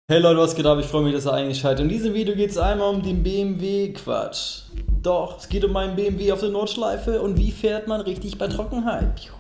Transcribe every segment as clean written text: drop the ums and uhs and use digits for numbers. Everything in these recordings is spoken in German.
Hey Leute, was geht ab? Ich freue mich, dass ihr eingeschaltet habt. In diesem Video geht es einmal um den BMW Quatsch. Doch, es geht um meinen BMW auf der Nordschleife und wie fährt man richtig bei Trockenheit.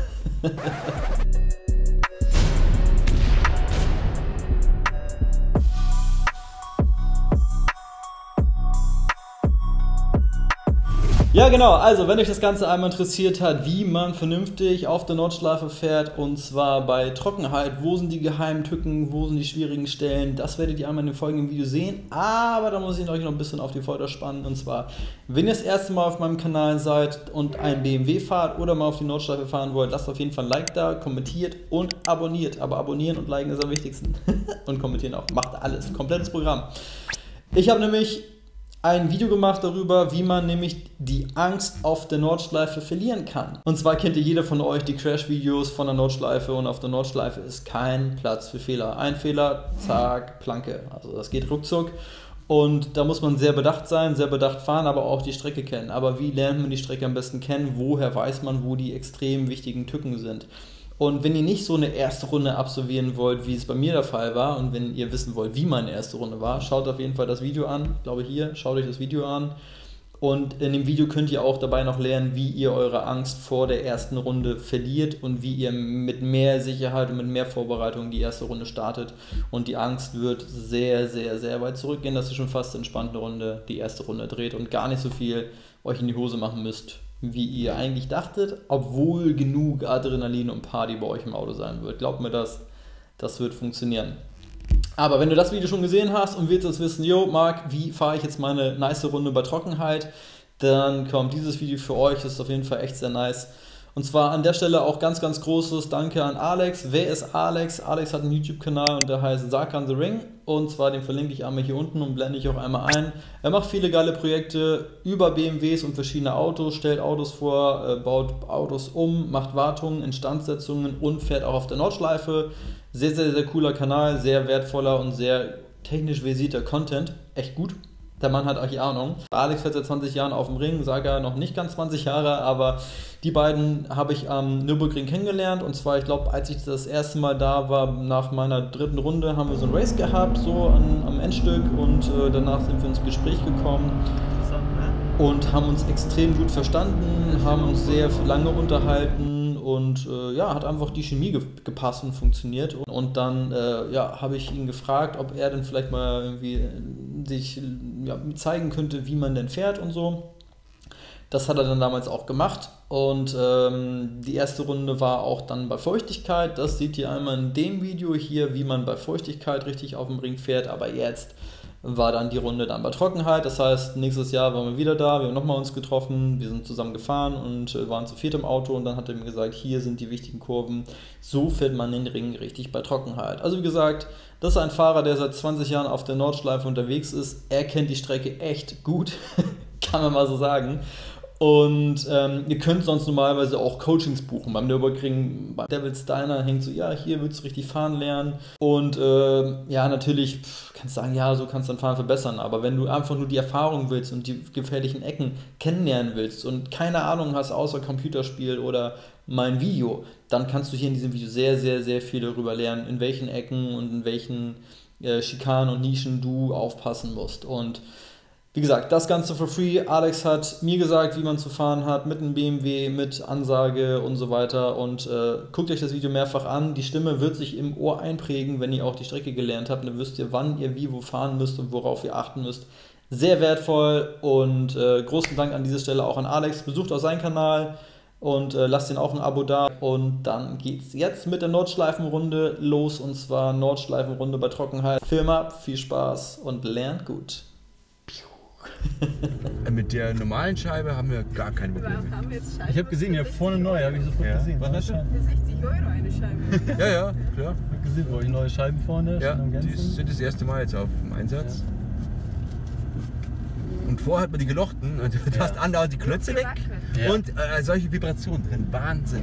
Ja genau, also wenn euch das Ganze einmal interessiert hat, wie man vernünftig auf der Nordschleife fährt und zwar bei Trockenheit, wo sind die geheimen Tücken, wo sind die schwierigen Stellen, das werdet ihr einmal in dem folgenden Video sehen, aber da muss ich euch noch ein bisschen auf die Folter spannen und zwar, wenn ihr das erste Mal auf meinem Kanal seid und einen BMW fahrt oder mal auf die Nordschleife fahren wollt, lasst auf jeden Fall ein Like da, kommentiert und abonniert, aber abonnieren und liken ist am wichtigsten und kommentieren auch, macht alles, komplettes Programm. Ich habe nämlich ein Video gemacht darüber, wie man nämlich die Angst auf der Nordschleife verlieren kann. Und zwar kennt ihr jeder von euch die Crash-Videos von der Nordschleife und auf der Nordschleife ist kein Platz für Fehler. Ein Fehler, zack, Planke. Also das geht ruckzuck. Und da muss man sehr bedacht sein, sehr bedacht fahren, aber auch die Strecke kennen. Aber wie lernt man die Strecke am besten kennen? Woher weiß man, wo die extrem wichtigen Tücken sind? Und wenn ihr nicht so eine erste Runde absolvieren wollt, wie es bei mir der Fall war, und wenn ihr wissen wollt, wie meine erste Runde war, schaut auf jeden Fall das Video an. Ich glaube hier, schaut euch das Video an. Und in dem Video könnt ihr auch dabei noch lernen, wie ihr eure Angst vor der ersten Runde verliert und wie ihr mit mehr Sicherheit und mit mehr Vorbereitung die erste Runde startet. Und die Angst wird sehr, sehr, sehr weit zurückgehen, dass ihr schon fast entspannt eine Runde die erste Runde dreht und gar nicht so viel euch in die Hose machen müsst, wie ihr eigentlich dachtet, obwohl genug Adrenalin und Party bei euch im Auto sein wird. Glaubt mir das wird funktionieren. Aber wenn du das Video schon gesehen hast und willst jetzt wissen, yo Marc, wie fahre ich jetzt meine nice Runde bei Trockenheit, dann kommt dieses Video für euch, das ist auf jeden Fall echt sehr nice. Und zwar an der Stelle auch ganz, ganz großes Danke an Alex. Wer ist Alex? Alex hat einen YouTube-Kanal und der heißt Sarkan the Ring. Und zwar den verlinke ich einmal hier unten und blende ich auch einmal ein. Er macht viele geile Projekte über BMWs und verschiedene Autos, stellt Autos vor, baut Autos um, macht Wartungen, Instandsetzungen und fährt auch auf der Nordschleife. Sehr, sehr, sehr cooler Kanal, sehr wertvoller und sehr technisch versierter Content. Echt gut. Der Mann hat auch Ahnung. Alex fährt seit 20 Jahren auf dem Ring, Saga noch nicht ganz 20 Jahre, aber die beiden habe ich am Nürburgring kennengelernt. Und zwar, ich glaube, als ich das erste Mal da war, nach meiner dritten Runde, haben wir so ein Race gehabt, so am Endstück. Und danach sind wir ins Gespräch gekommen und haben uns extrem gut verstanden, haben uns sehr lange unterhalten. Und ja, hat einfach die Chemie gepasst und funktioniert. Und dann ja, habe ich ihn gefragt, ob er denn vielleicht mal irgendwie sich zeigen könnte, wie man denn fährt und so. Das hat er dann damals auch gemacht. Und die erste Runde war auch dann bei Feuchtigkeit. Das seht ihr einmal in dem Video hier, wie man bei Feuchtigkeit richtig auf dem Ring fährt. Aber jetzt war dann die Runde dann bei Trockenheit, das heißt, nächstes Jahr waren wir wieder da, wir haben nochmal uns getroffen, wir sind zusammen gefahren und waren zu viert im Auto und dann hat er mir gesagt, hier sind die wichtigen Kurven, so fährt man den Ring richtig bei Trockenheit. Also wie gesagt, das ist ein Fahrer, der seit 20 Jahren auf der Nordschleife unterwegs ist, er kennt die Strecke echt gut, kann man mal so sagen. Und ihr könnt sonst normalerweise auch Coachings buchen. Beim Nürburgring, bei Devil's Diner hängt so, ja, hier willst du richtig fahren lernen. Und ja, natürlich kannst du sagen, ja, so kannst du dein Fahren verbessern. Aber wenn du einfach nur die Erfahrung willst und die gefährlichen Ecken kennenlernen willst und keine Ahnung hast, außer Computerspiel oder mein Video, dann kannst du hier in diesem Video sehr, sehr, sehr viel darüber lernen, in welchen Ecken und in welchen Schikanen und Nischen du aufpassen musst. Und wie gesagt, das Ganze for free. Alex hat mir gesagt, wie man zu fahren hat, mit einem BMW, mit Ansage und so weiter. Und guckt euch das Video mehrfach an. Die Stimme wird sich im Ohr einprägen, wenn ihr auch die Strecke gelernt habt. Dann wisst ihr, wann ihr wie wo fahren müsst und worauf ihr achten müsst. Sehr wertvoll und großen Dank an dieser Stelle auch an Alex. Besucht auch seinen Kanal und lasst ihn auch ein Abo da. Und dann geht's jetzt mit der Nordschleifenrunde los. Und zwar Nordschleifenrunde bei Trockenheit. Film ab, viel Spaß und lernt gut. Mit der normalen Scheibe haben wir gar keine Probleme. Ich habe gesehen, ihr habt vorne neu, habe ich sofort gesehen. Was hast du? Für 60 € eine Scheibe. Ja, klar. Ich habe gesehen, wo ich neue Scheiben vorne. Ja, die sind das erste Mal jetzt auf dem Einsatz. Ja. Und vorher hat man die gelochten und du hast andauernd die Klötze weg und solche Vibrationen drin. Wahnsinn.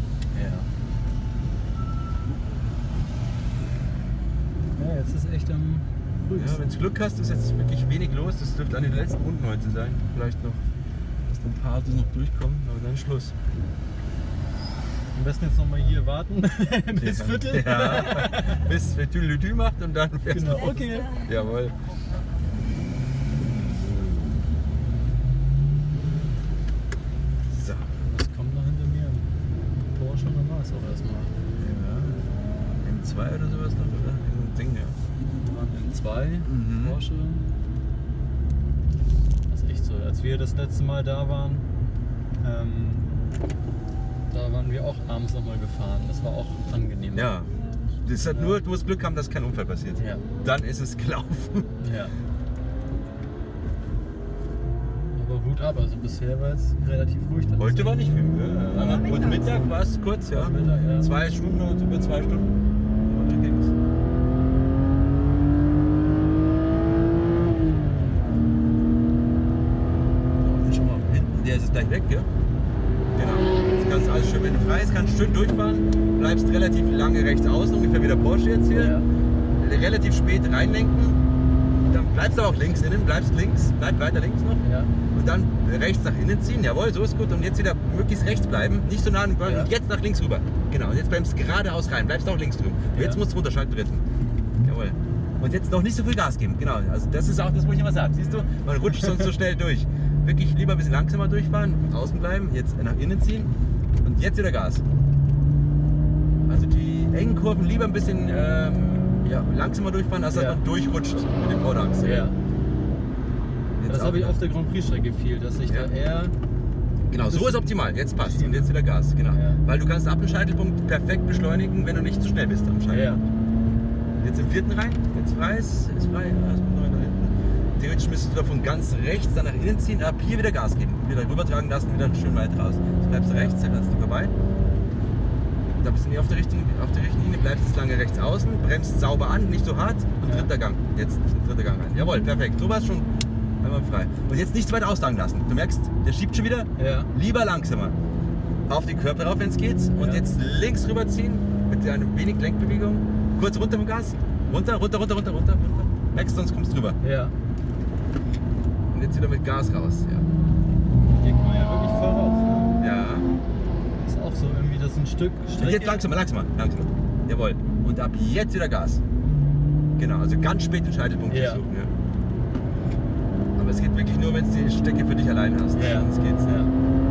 Ja, jetzt ist echt am Ja, wenn du Glück hast, ist jetzt wirklich wenig los. Das dürfte an den letzten Runden heute sein. Vielleicht noch, dass ein paar Autos noch durchkommen, aber dann Schluss. Am besten jetzt nochmal hier warten bis Viertel. Ja, bis wir Tüdelütü macht und dann fährst Genau, du. okay. Jawohl. So. Was kommt noch hinter mir? Porsche oder was auch erstmal? Ja. M2 oder sowas noch, oder? Ein Ding, ja. M2, Porsche. Das ist echt so. Als wir das letzte Mal da waren, da waren wir auch abends nochmal gefahren. Das war auch angenehm. Ja. Das hat nur, du musst Glück haben, dass kein Unfall passiert. Ja. Dann ist es gelaufen. Ja. Aber Hut ab, also bisher war es relativ ruhig. Dann Heute war nicht viel. Ja. Und Mittag war es kurz, ja. Mittag, ja. 2 Stunden oder über 2 Stunden. Und dann ging's. So, schau mal, hinten, der ist jetzt gleich weg, gell? Genau. Jetzt kannst du alles schön, wenn du frei ist, kannst du schön durchfahren, bleibst relativ lange rechts außen, ungefähr wie der Porsche jetzt hier. Ja. Relativ spät reinlenken, dann bleibst du auch links innen, bleibst links, bleib weiter links noch. Ja. Und dann rechts nach innen ziehen, jawohl, so ist gut. Und jetzt wieder möglichst rechts bleiben, nicht so nah an den Ball. Ja. Und jetzt nach links rüber. Genau, und jetzt bleibst du geradeaus rein, bleibst auch links drüben. Und jetzt Ja. musst du runterschalten, dritten. Jawohl. Und jetzt noch nicht so viel Gas geben, genau. Also das ist auch das, wo ich immer sage. Siehst du, man rutscht sonst so schnell durch. Wirklich lieber ein bisschen langsamer durchfahren, außen bleiben, jetzt nach innen ziehen und jetzt wieder Gas. Also die engen Kurven lieber ein bisschen langsamer durchfahren, als dass Ja. man durchrutscht mit dem Vorderachse. Ja. Jetzt Das auch habe ich wieder. auf der Grand Prix-Strecke viel, dass ich Ja. da eher. Genau, so ist optimal. Jetzt passt. Und jetzt wieder Gas. Genau. Ja. Weil du kannst ab dem Scheitelpunkt perfekt beschleunigen, wenn du nicht zu schnell bist am Scheitelpunkt. Jetzt im vierten rein. Jetzt frei ist frei. Ja, es kommt noch einer hinten. Theoretisch müsstest du davon ganz rechts dann nach innen ziehen, ab hier wieder Gas geben. Wieder rübertragen lassen, wieder schön weit raus. Jetzt bleibst du rechts, dann kannst du vorbei. Da bist du nicht auf der richtigen Linie, bleibst jetzt lange rechts außen, bremst sauber an, nicht so hart und Ja. dritter Gang. Jetzt dritter Gang rein. Jawohl, perfekt. So war es schon einmal frei. Und jetzt nicht zu weit auslagen lassen. Du merkst, der schiebt schon wieder. Ja. Lieber langsamer. Auf den Körper drauf, wenn es geht. Und Ja. jetzt links rüberziehen mit einer wenig Lenkbewegung. Kurz runter vom Gas. Runter. Merkst, sonst kommst du drüber. Ja. Und jetzt wieder mit Gas raus. Ja. Hier kann man ja wirklich voll rauf. Ne? Ja. Ist auch so irgendwie das ein Stück Strecke. Und jetzt langsamer. Jawohl. Und ab jetzt wieder Gas. Genau, also ganz spät den Scheitelpunkt Ja. suchen. Ja. Aber es geht wirklich nur, wenn du die Strecke für dich allein hast. Ja. Sonst geht's nicht. Ja.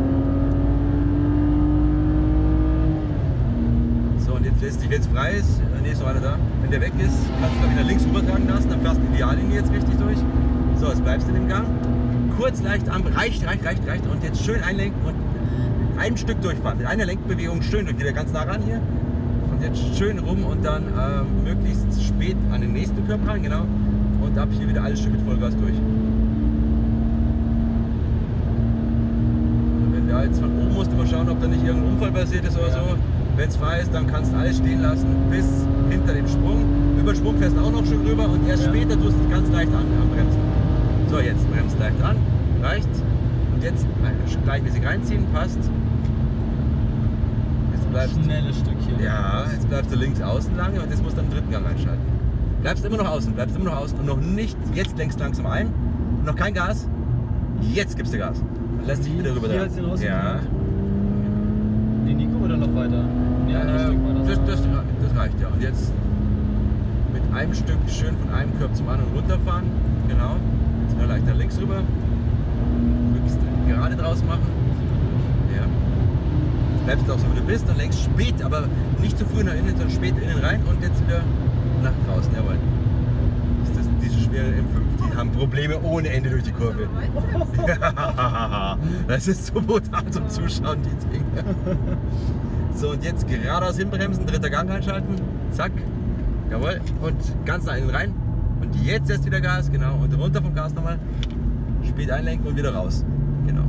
So, und jetzt lässt sich, wenn es frei ist, ist noch einer da. Wenn der weg ist, kannst du dann wieder links rübertragen lassen, dann fährst du die Ideallinie jetzt richtig durch. So, jetzt bleibst du in dem Gang. Kurz leicht an, reicht. Und jetzt schön einlenken und ein Stück durchfahren. Mit einer Lenkbewegung schön durch, wieder ganz nah ran hier. Und jetzt schön rum und dann möglichst spät an den nächsten Körper rein, genau. Und ab hier wieder alles schön mit Vollgas durch. Und wenn der jetzt von oben musst du mal schauen, ob da nicht irgendein Unfall passiert ist oder Ja. so. Wenn es frei ist, dann kannst du alles stehen lassen bis hinter dem Sprung. Über den Sprung fährst du auch noch schön rüber und erst Ja. später tust du es ganz leicht am Bremsen. So, jetzt bremst leicht an, reicht. Und jetzt gleichmäßig reinziehen, passt. Jetzt bleibst Schnelles Stückchen. ja, jetzt bleibst du links außen lange und jetzt musst du den dritten Gang einschalten. Bleibst immer noch außen und noch nicht, jetzt lenkst langsam ein, noch kein Gas, jetzt gibst du Gas. Und lässt dich wieder rüber Hier da. hat's den rausgekommen? Ja, Die Nico oder noch weiter? Nee, ein Stück weiter. das reicht ja. Und jetzt mit einem Stück schön von einem Körper zum anderen runterfahren, genau. Jetzt wieder leicht nach links rüber, möglichst gerade draus machen. Ja. Jetzt bleibst du auch so, wie du bist, dann längst spät, aber nicht zu früh nach innen, sondern spät innen rein und jetzt wieder nach draußen. Jawohl. Das ist diese schwere M5, die haben Probleme ohne Ende durch die Kurve. Das ist so brutal zum Zuschauen, die Dinge. So, und jetzt geradeaus hinbremsen, dritter Gang einschalten, zack, jawohl, und ganz nach innen rein. Und jetzt erst wieder Gas, genau, und runter vom Gas nochmal, spät einlenken und wieder raus. Genau.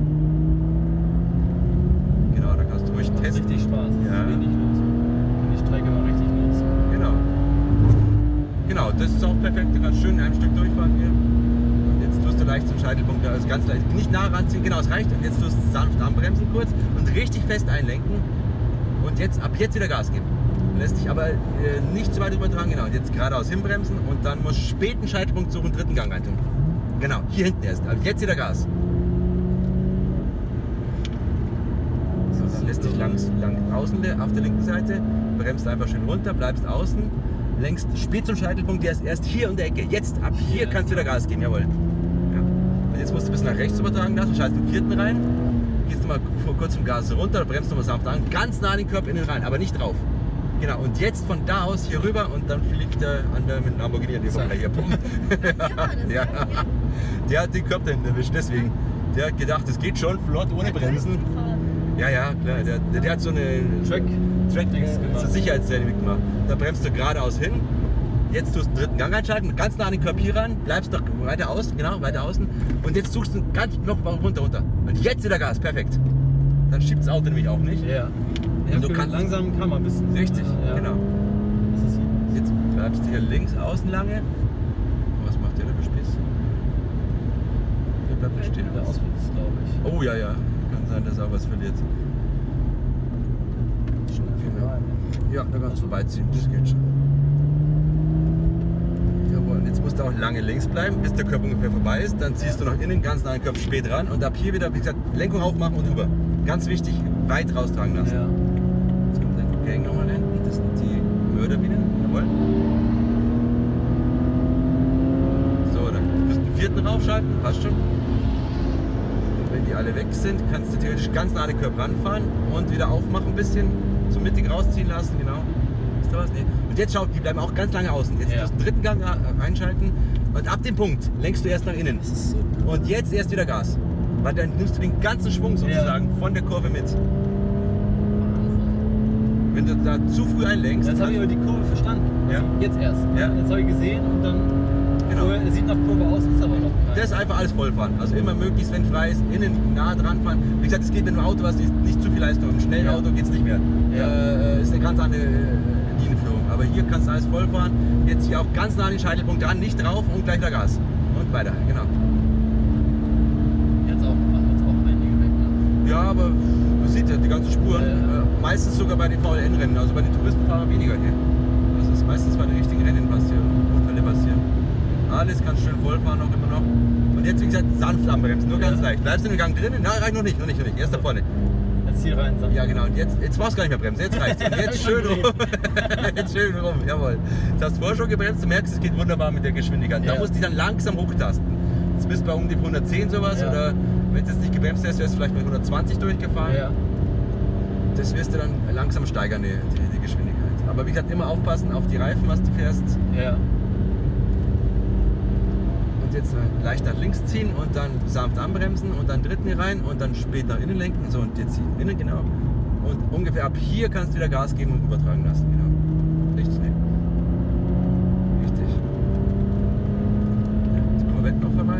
Genau, da kannst du ruhig Macht testen. richtig Spaß. Das Ja. ist wenig nutzen. Kann die Strecke mal richtig nutzen. Genau. Genau, das ist auch perfekt. Du kannst schön in einem Stück durchfahren hier. Und jetzt tust du leicht zum Scheitelpunkt, also ganz leicht, nicht nah ranziehen, genau, es reicht. Und jetzt tust du sanft anbremsen kurz und richtig fest einlenken. Und jetzt, ab jetzt wieder Gas geben. Lässt dich aber nicht zu weit übertragen, genau. Und jetzt geradeaus hinbremsen und dann musst du späten Scheitelpunkt suchen, dritten Gang reintun. Genau, hier hinten erst. Aber jetzt wieder Gas. links. Also dann lässt dich lang außen auf der linken Seite, bremst einfach schön runter, bleibst außen, längst spät zum Scheitelpunkt, der ist erst hier um der Ecke. Jetzt, ab hier kannst du wieder Gas geben, jawohl. Ja. Und jetzt musst du ein bisschen nach rechts übertragen lassen, schaltest den vierten rein, gehst du mal kurz vom Gas runter, bremst nochmal sanft an, ganz nah den Körper innen rein, aber nicht drauf. Genau, und jetzt von da aus hier rüber und dann fliegt er mit dem Lamborghini an die Woche hier. Ja. Der hat den Körper hinten erwischt, deswegen. Der hat gedacht, es geht schon flott ohne Bremsen. Ja, ja, klar. Der hat so eine so Sicherheitstraining mitgemacht. Da bremst du geradeaus hin. Jetzt tust du den dritten Gang einschalten, ganz nah an den Körper hier ran, bleibst noch weiter außen, genau, weiter außen. Und jetzt suchst du ganz noch mal runter. Und jetzt wieder Gas, perfekt. Dann schiebt das Auto nämlich auch nicht. Ja. Und du kannst langsam kann man ein bisschen. Richtig, ja. genau. Das ist hier. Jetzt bleibst du hier links außen lange. Was macht der da für Spieß? Der bleibt stehen. Der Ausflug ist, glaube ich. Oh ja, ja. Kann sein, dass er auch was verliert. Genau. Ja, da kannst du vorbeiziehen. Das geht schon. Jawohl, jetzt musst du auch lange links bleiben, bis der Körper ungefähr vorbei ist. Dann ziehst du nach innen ganz nah den Körper spät ran und ab hier wieder, wie gesagt, Lenkung aufmachen und rüber. Ganz wichtig, weit raustragen lassen. Ja. Jetzt kommt ein Gang nochmal hinten. Das sind die Mörderbienen. Jawohl. So, dann musst du den vierten raufschalten. Passt schon. Und wenn die alle weg sind, kannst du theoretisch ganz nah den Körper ranfahren und wieder aufmachen ein bisschen. Zum mittig rausziehen lassen, genau. Ist da was? Nee. Und jetzt schau, die bleiben auch ganz lange außen. Jetzt musst du den dritten Gang einschalten und ab dem Punkt lenkst du erst nach innen. Das ist so. Und jetzt erst wieder Gas. Weil dann nimmst du den ganzen Schwung sozusagen von der Kurve mit. Wahnsinn. Wenn du da zu früh einlenkst. Jetzt habe ich aber die Kurve verstanden. Ja. Also jetzt erst. Ja. Jetzt habe ich gesehen und dann. Genau. Es sieht nach Kurve aus, ist aber noch kein. Das ist einfach alles vollfahren. Also immer möglichst, wenn frei ist, innen nah dran fahren. Wie gesagt, es geht, wenn du ein Auto hast, nicht zu viel Leistung. Im schnellen Auto geht es nicht mehr. Ja. Ist eine ganz andere Linienführung. Aber hier kannst du alles vollfahren. Jetzt hier auch ganz nah an den Scheitelpunkt dran, nicht drauf und gleich wieder Gas. Und weiter, genau. Jetzt auch einige weg, ne? Ja, aber man sieht ja die ganzen Spuren. Ja. Meistens sogar bei den VLN-Rennen, also bei den Touristenfahrern weniger hier. Also es ist meistens bei den richtigen Rennen, was hier Unfälle passieren. Alles kannst schön vollfahren auch immer noch. Und jetzt, wie gesagt, sanft anbremsen, nur ganz leicht. Bleibst du im Gang drinnen? Nein, reicht noch nicht. Erst da vorne. Jetzt hier rein. Ja, genau. Und jetzt brauchst du gar nicht mehr bremsen. Jetzt reicht's. Und jetzt schön rum. Jetzt schön rum. Jawohl. Jetzt hast du vorher schon gebremst. Du merkst, es geht wunderbar mit der Geschwindigkeit. Da musst du dich dann langsam hochtasten. Jetzt bist du bei um die 110 sowas. Ja. Oder wenn du jetzt nicht gebremst hast, wärst du vielleicht mit 120 durchgefahren. Ja. Das wirst du dann langsam steigern, die Geschwindigkeit. Aber wie gesagt, immer aufpassen auf die Reifen, was du fährst. Ja. Und jetzt leicht nach links ziehen und dann sanft anbremsen und dann dritten hier rein und dann spät nach innen lenken. So, und jetzt innen, genau. Und ungefähr ab hier kannst du wieder Gas geben und übertragen lassen. Genau. Richtig, ne? Richtig. Ja, jetzt kommen wir weg noch vorbei.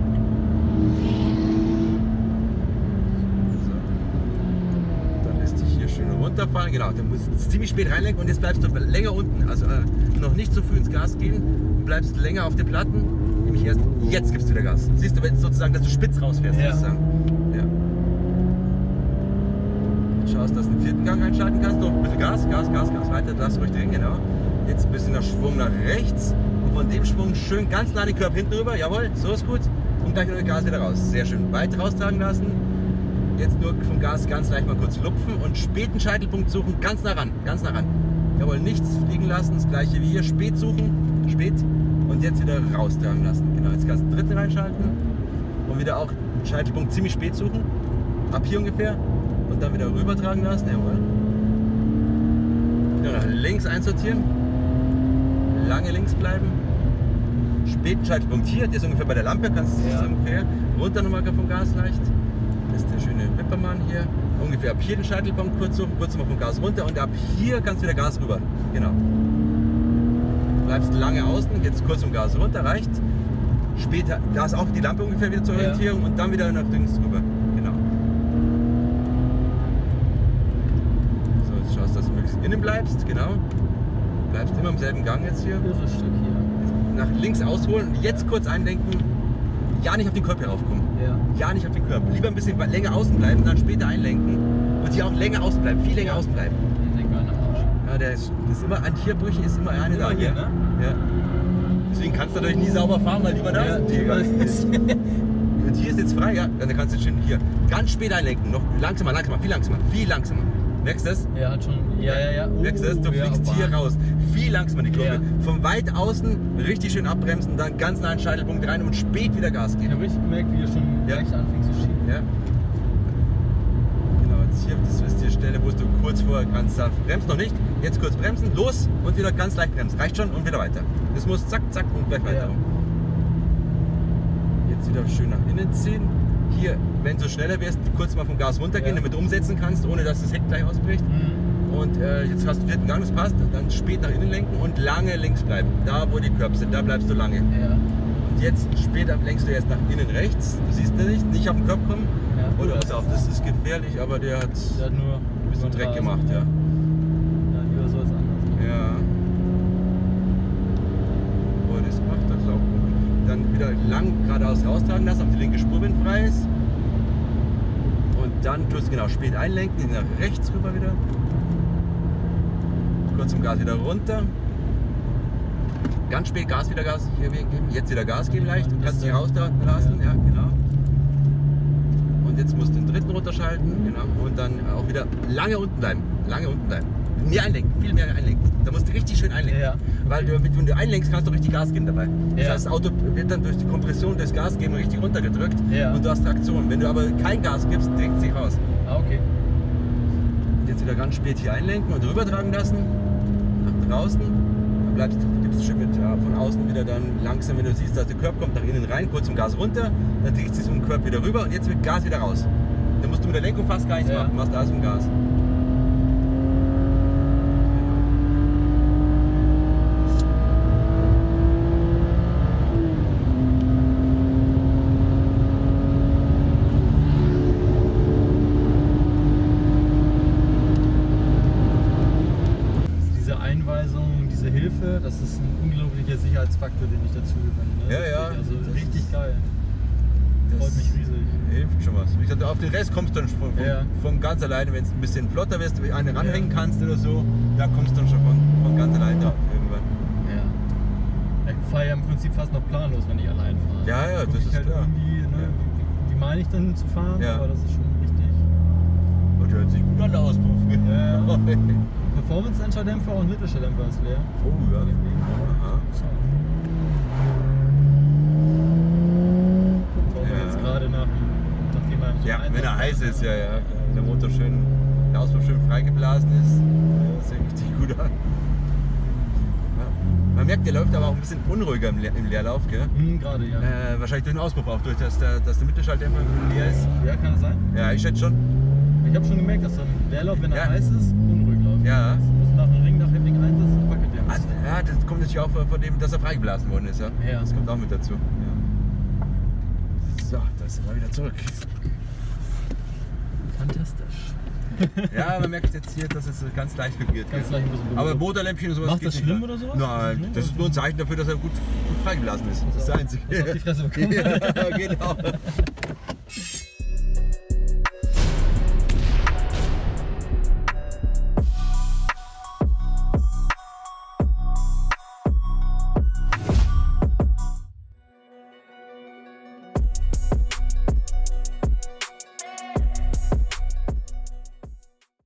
So. Dann lässt sich hier schön runterfallen. Genau, dann musst du ziemlich spät reinlenken und jetzt bleibst du länger unten. Also noch nicht so früh ins Gas gehen und bleibst länger auf den Platten. Nämlich erst jetzt gibst du wieder Gas. Siehst du, wenn es sozusagen, dass du spitz rausfährst, sozusagen. Ja. Jetzt schaust, dass du den vierten Gang einschalten kannst. Noch ein bisschen Gas, weiter, lass ruhig drin, genau. Jetzt ein bisschen der Schwung nach rechts und von dem Schwung schön ganz nah den Körper hinten rüber. Jawohl, so ist gut. Und gleich noch das Gas wieder raus. Sehr schön. Weit raustragen lassen. Jetzt nur vom Gas ganz leicht mal kurz lupfen und späten Scheitelpunkt suchen, ganz nah ran, ganz nah ran. Jawohl, nichts fliegen lassen, das gleiche wie hier. Spät suchen, spät. Und jetzt wieder raustragen lassen. Genau, jetzt kannst du den dritten reinschalten und wieder auch den Scheitelpunkt ziemlich spät suchen. Ab hier ungefähr. Und dann wieder rübertragen lassen. Jawohl. Wieder nach links einsortieren. Lange links bleiben. Späten Scheitelpunkt hier, der ist ungefähr bei der Lampe. Kannst du ungefähr runter nochmal vom Gas leicht. Das ist der schöne Wippermann hier. Ungefähr ab hier den Scheitelpunkt kurz suchen, kurz nochmal vom Gas runter. Und ab hier kannst du wieder Gas rüber. Genau. Bleibst lange außen, jetzt kurz um Gas runter, reicht. Später, da ist auch die Lampe ungefähr wieder zur Orientierung und dann wieder nach links rüber. Genau. So, jetzt schaust du, dass du möglichst innen bleibst, genau. Bleibst immer im selben Gang jetzt hier. Irres Stück hier. Nach links ausholen und jetzt kurz einlenken. Ja, nicht auf den Körper raufkommen. Ja, nicht auf den Körper. Lieber ein bisschen länger außen bleiben, dann später einlenken. Und hier auch länger außen bleiben, viel länger außen bleiben. Ja, der ist immer an Tierbrüchen ist immer eine da. Hier, ne? Ja. Deswegen kannst du natürlich nie sauber fahren, weil lieber da ist ein Tiger. Und hier ist jetzt frei, ja. Dann kannst du schön hier. Ganz spät einlenken, noch langsamer, viel langsamer. Merkst du das? Ja, hat schon. Ja. Merkst du das? Du fliegst hier raus. Viel langsamer die Kurve. Ja. Von weit außen richtig schön abbremsen, dann ganz nah in den Scheitelpunkt rein und spät wieder Gas Ich geben. habe richtig gemerkt, wie du schon Ja. leicht anfängst zu schieben. Ja. Genau, jetzt hier, das ist die Stelle, wo du kurz vorher ganz sanft bremst. Noch nicht. Jetzt kurz bremsen, los und wieder ganz leicht bremsen. Reicht schon und wieder weiter. Das muss zack, zack und gleich weiter. Ja. Jetzt wieder schön nach innen ziehen. Hier, wenn du schneller wirst, kurz mal vom Gas runtergehen, Ja. damit du umsetzen kannst, ohne dass das Heck gleich ausbricht. Und jetzt hast du 4. Gang, das passt. Dann spät nach innen lenken und lange links bleiben. Da, wo die Curbs sind, da bleibst du lange. Ja. Und jetzt später lenkst du erst nach innen rechts. Du siehst den nicht auf den Curb kommen. Ja. Oder pass auf, das ist gefährlich, aber der hat Der hat nur ein bisschen Dreck gemacht, ja. Ja, lieber so als anders. Ja. Oh, das macht das auch gut. Dann wieder lang geradeaus raustragen lassen, auf die linke Spur, wenn frei ist. Und dann tust du genau spät einlenken, nach rechts rüber wieder. Kurz zum Gas wieder runter. Ganz spät Gas hier geben. Jetzt wieder Gas geben leicht. Du kannst dich raustragen lassen. Ja, genau. Und jetzt musst du den dritten runterschalten. Genau. Und dann auch wieder lange unten bleiben. Mehr einlenken, viel mehr einlenken. Da musst du richtig schön einlenken. Ja. Weil wenn du einlenkst, kannst du richtig Gas geben dabei. Das Ja. heißt, das Auto wird dann durch die Kompression des Gas geben richtig runtergedrückt Ja. und du hast Traktion. Wenn du aber kein Gas gibst, dreht sich raus. Ah, okay. Jetzt wieder ganz spät hier einlenken und rübertragen lassen. Nach draußen. Dann gibst du schön mit von außen wieder dann langsam, wenn du siehst, dass der Curb kommt, nach innen rein, kurz zum Gas runter. Dann drehst du zum Curb wieder rüber und jetzt mit Gas wieder raus. Dann musst du mit der Lenkung fast gar nichts Ja. machen. Machst alles mit dem Gas. Diese Einweisung, diese Hilfe, das ist ein unglaublicher Sicherheitsfaktor, den ich dazu gewinne. Ne? Ja, ja. Also Das richtig ist- geil. Das Freut mich riesig. Hilft schon was. Wie gesagt, auf den Rest kommst du dann Ja. von ganz alleine, wenn es ein bisschen flotter wirst, wie eine ranhängen kannst oder so, da kommst du dann schon von ganz alleine drauf irgendwann. Ja. Ich fahre ja im Prinzip fast noch planlos, wenn ich allein fahre. Ja, ja, Guck das ich ist halt klar. irgendwie, ne, Ja. wie meine ich denn zu fahren, Ja. aber das ist schon richtig. Und hört sich gut an, der Auspuff. Ja. Performance-Enterdämpfer und Mittelstelldämpfer ist leer. Oh ja. Aha. Brauchen wir Ja. jetzt gerade nachdem er so Ja, einen wenn er Einsatz heiß hat. ist, ja, ja. Der Motor schön, der Auspuff schön freigeblasen ist. Das sieht richtig gut an. Ja. Man merkt, der läuft aber auch ein bisschen unruhiger im Leerlauf, gell? Gerade, ja. Wahrscheinlich durch den Auspuff auch, durch dass der Mittelschalldämpfer leer ist. Ja, kann es sein? Ja, ich schätze schon. Ich habe schon gemerkt, dass er im Leerlauf, wenn er Ja. heiß ist, unruhig läuft. Ja. Das nach dem Ring, nach heftigen Einsatz, wackelt der. Ah, ja, das kommt natürlich auch von dem, dass er freigeblasen worden ist. Ja? Ja. Das kommt auch mit dazu. Ja. So, da sind wir wieder zurück. Fantastisch. Ja, man merkt jetzt hier, dass es ganz leicht vibriert. Ganz gell? leicht ein bisschen Aber berührt. Motorlämpchen und sowas Macht geht das nicht schlimm mehr. oder sowas? Nein, das ist nur ein Zeichen dafür, dass er gut freigeblasen ist. Das ist das Einzige. Hast du auf die Fresse bekommen? Ja, genau.